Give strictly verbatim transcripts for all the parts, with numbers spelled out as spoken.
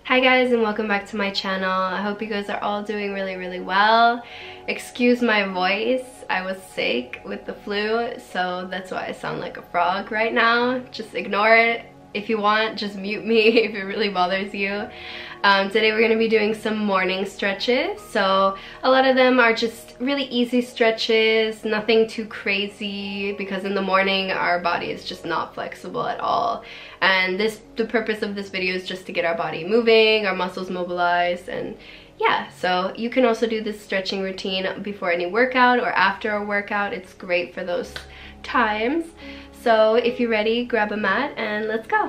Hi guys, and welcome back to my channel. I hope you guys are all doing really really well. Excuse my voice, I was sick with the flu, so that's why I sound like a frog right now. Just ignore it. If you want, just mute me if it really bothers you. Um, today we're going to be doing some morning stretches. So a lot of them are just really easy stretches, nothing too crazy, because in the morning our body is just not flexible at all. And this, the purpose of this video is just to get our body moving, our muscles mobilized, and yeah, so you can also do this stretching routine before any workout or after a workout. It's great for those times. So if you're ready, grab a mat and let's go.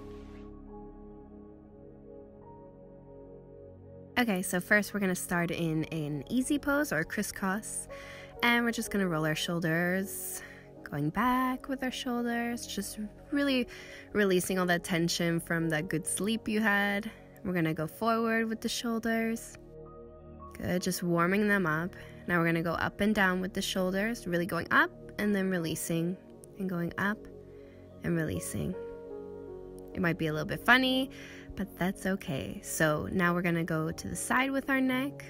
Okay, so first we're gonna start in an easy pose or crisscross, and we're just gonna roll our shoulders, going back with our shoulders, just really releasing all that tension from that good sleep you had. We're gonna go forward with the shoulders. Good, just warming them up. Now we're gonna go up and down with the shoulders, really going up and then releasing, and going up and releasing. It might be a little bit funny, but that's okay. So now we're gonna go to the side with our neck,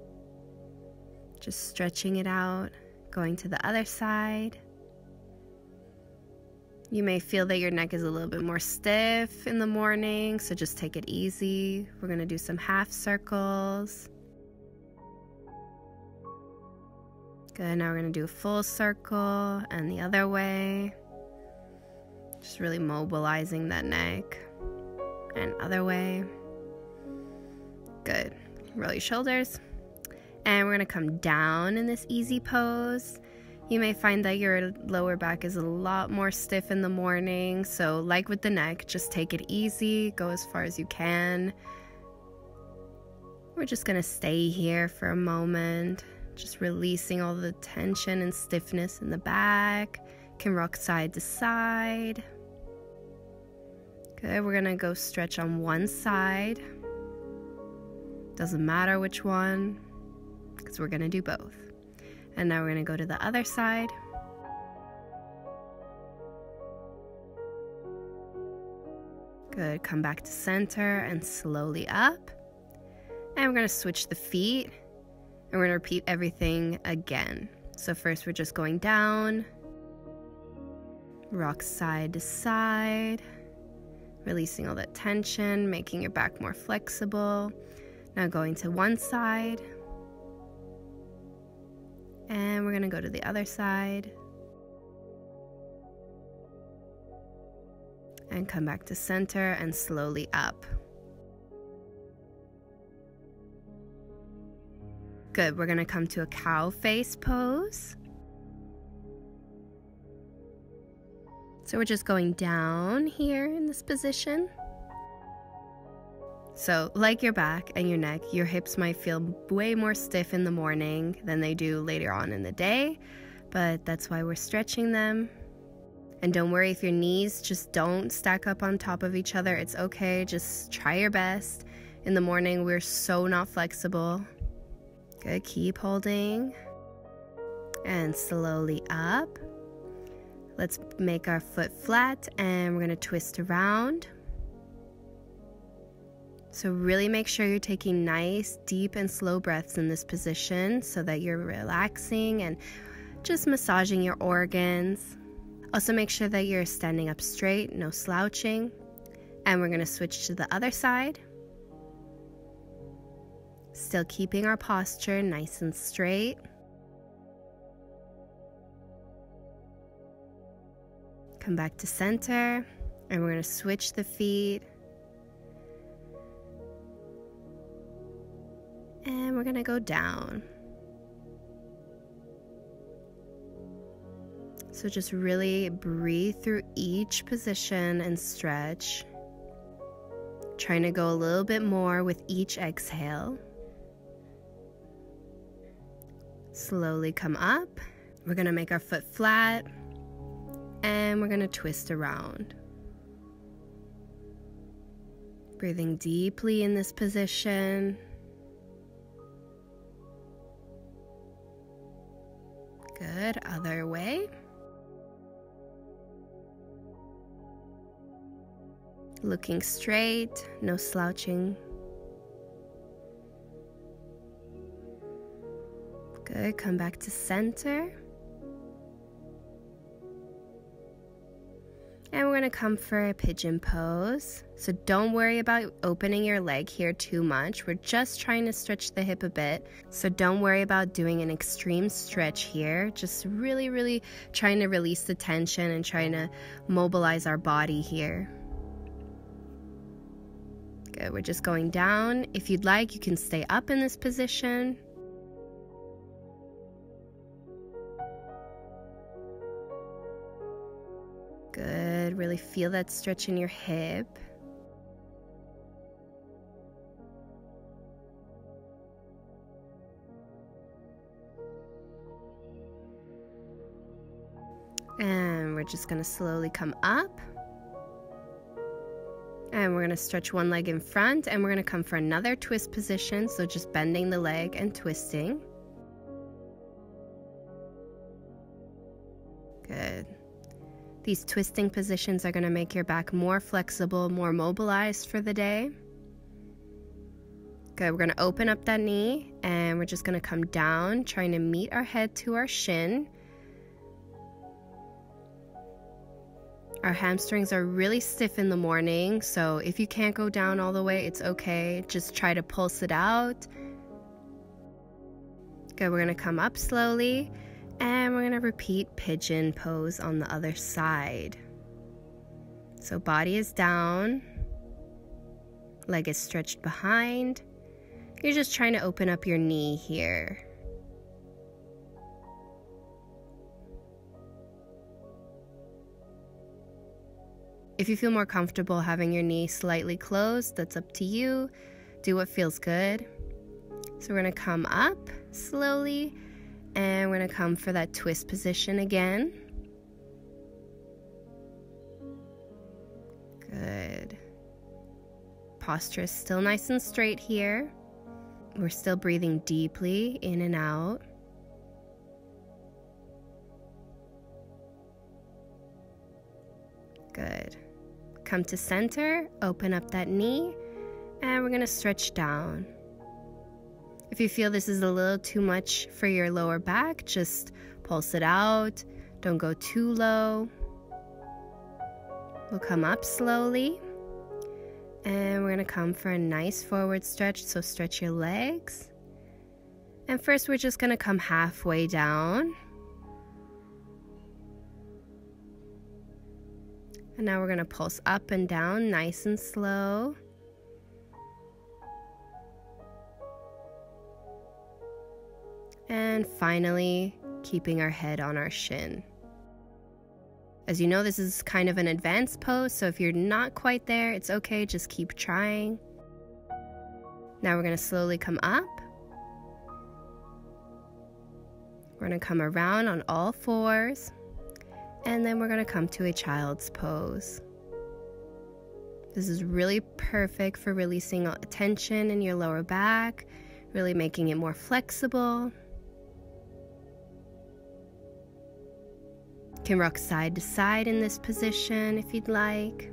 just stretching it out, going to the other side. You may feel that your neck is a little bit more stiff in the morning, so just take it easy. We're gonna do some half circles. Good, now we're gonna do a full circle and the other way. Just really mobilizing that neck. And other way. Good. Roll your shoulders. And we're gonna come down in this easy pose. You may find that your lower back is a lot more stiff in the morning, so like with the neck, just take it easy, go as far as you can. We're just gonna stay here for a moment, just releasing all the tension and stiffness in the back. Can rock side to side. Good, we're gonna go stretch on one side. Doesn't matter which one, because we're gonna do both. And now we're gonna go to the other side. Good, come back to center and slowly up. And we're gonna switch the feet, and we're gonna repeat everything again. So first we're just going down, rock side to side, releasing all that tension, making your back more flexible. Now going to one side, and we're gonna go to the other side, and come back to center and slowly up. Good, we're gonna come to a cow face pose. So we're just going down here in this position. So like your back and your neck, your hips might feel way more stiff in the morning than they do later on in the day, but that's why we're stretching them. And don't worry if your knees just don't stack up on top of each other. It's okay, just try your best. In the morning, we're so not flexible. Good, keep holding. And slowly up. Let's make our foot flat, and we're gonna twist around. So really make sure you're taking nice, deep and slow breaths in this position so that you're relaxing and just massaging your organs. Also make sure that you're standing up straight, no slouching. And we're gonna switch to the other side. Still keeping our posture nice and straight. Come back to center, and we're gonna switch the feet. And we're gonna go down. So just really breathe through each position and stretch. Trying to go a little bit more with each exhale. Slowly come up. We're gonna make our foot flat, and we're gonna twist around. Breathing deeply in this position. Good, other way. Looking straight, no slouching. Good, come back to center. And we're gonna come for a pigeon pose. So don't worry about opening your leg here too much. We're just trying to stretch the hip a bit. So don't worry about doing an extreme stretch here. Just really, really trying to release the tension and trying to mobilize our body here. Good, we're just going down. If you'd like, you can stay up in this position. Good, really feel that stretch in your hip. And we're just gonna slowly come up. And we're gonna stretch one leg in front, and we're gonna come for another twist position, so just bending the leg and twisting. Good. These twisting positions are going to make your back more flexible, more mobilized for the day. Good, we're going to open up that knee and we're just going to come down, trying to meet our head to our shin. Our hamstrings are really stiff in the morning, so if you can't go down all the way, it's okay. Just try to pulse it out. Good, we're going to come up slowly. And we're going to repeat pigeon pose on the other side. So body is down, leg is stretched behind. You're just trying to open up your knee here. If you feel more comfortable having your knee slightly closed, that's up to you. Do what feels good. So we're going to come up slowly. And we're going to come for that twist position again. Good. Posture is still nice and straight here. We're still breathing deeply in and out. Good. Come to center, open up that knee, and we're going to stretch down. If you feel this is a little too much for your lower back, just pulse it out. Don't go too low. We'll come up slowly. And we're going to come for a nice forward stretch, so stretch your legs. And first we're just going to come halfway down. And now we're going to pulse up and down, nice and slow. And finally, keeping our head on our shin. As you know, this is kind of an advanced pose, so if you're not quite there, it's okay, just keep trying. Now we're going to slowly come up. We're going to come around on all fours, and then we're going to come to a child's pose. This is really perfect for releasing tension in your lower back, really making it more flexible. You can rock side to side in this position if you'd like.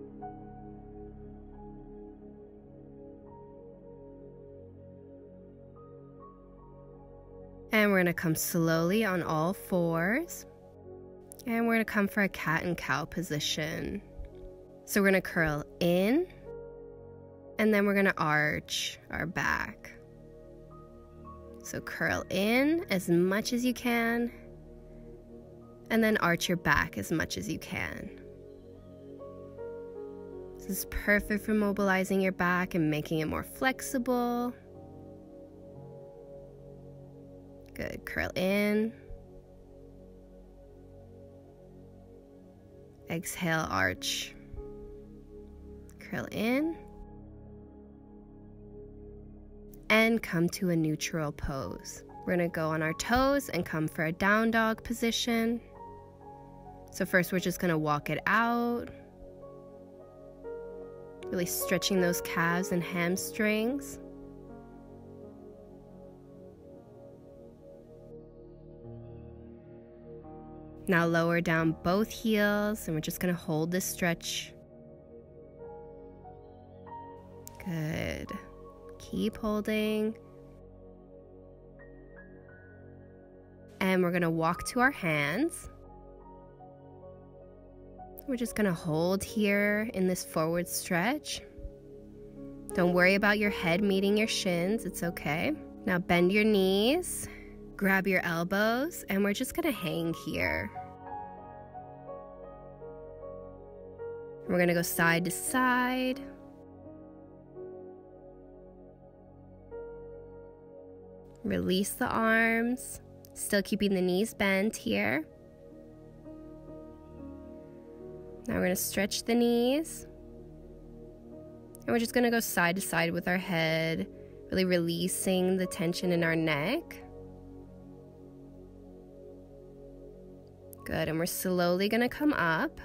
And we're going to come slowly on all fours. And we're going to come for a cat and cow position. So we're going to curl in. And then we're going to arch our back. So curl in as much as you can. And then arch your back as much as you can. This is perfect for mobilizing your back and making it more flexible. Good, curl in. Exhale, arch. Curl in. And come to a neutral pose. We're gonna go on our toes and come for a down dog position. So first we're just gonna walk it out. Really stretching those calves and hamstrings. Now lower down both heels, and we're just gonna hold this stretch. Good. Keep holding. And we're gonna walk to our hands. We're just gonna hold here in this forward stretch. Don't worry about your head meeting your shins, it's okay. Now bend your knees, grab your elbows, and we're just gonna hang here. We're gonna go side to side. Release the arms, still keeping the knees bent here. Now we're gonna stretch the knees. And we're just gonna go side to side with our head, really releasing the tension in our neck. Good, and we're slowly gonna come up.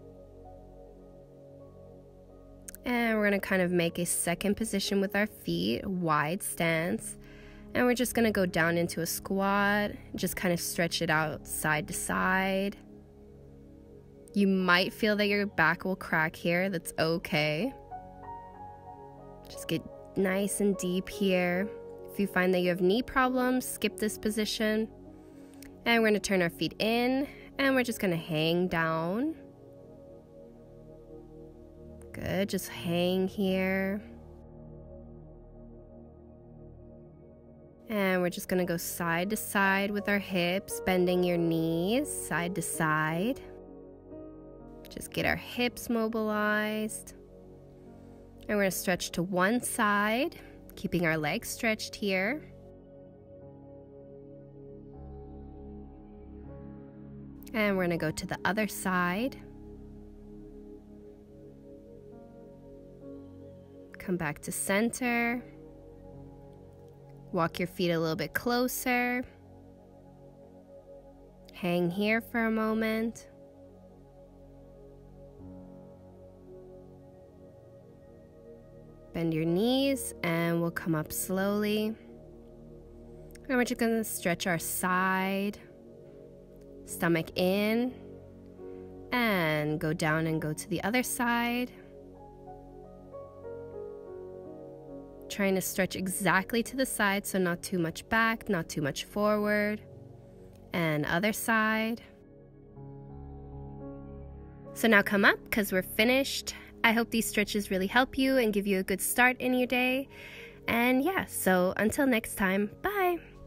And we're gonna kind of make a second position with our feet, wide stance. And we're just gonna go down into a squat, just kind of stretch it out side to side. You might feel that your back will crack here, that's okay. Just get nice and deep here. If you find that you have knee problems, skip this position. And we're gonna turn our feet in, and we're just gonna hang down. Good, just hang here. And we're just gonna go side to side with our hips, bending your knees side to side. Just get our hips mobilized. And we're gonna stretch to one side, keeping our legs stretched here. And we're gonna go to the other side. Come back to center. Walk your feet a little bit closer. Hang here for a moment. Bend your knees and we'll come up slowly. And we're just gonna stretch our side, stomach in, and go down and go to the other side. Trying to stretch exactly to the side, so not too much back, not too much forward. And other side. So now come up because we're finished. I hope these stretches really help you and give you a good start in your day. And yeah, so until next time, bye.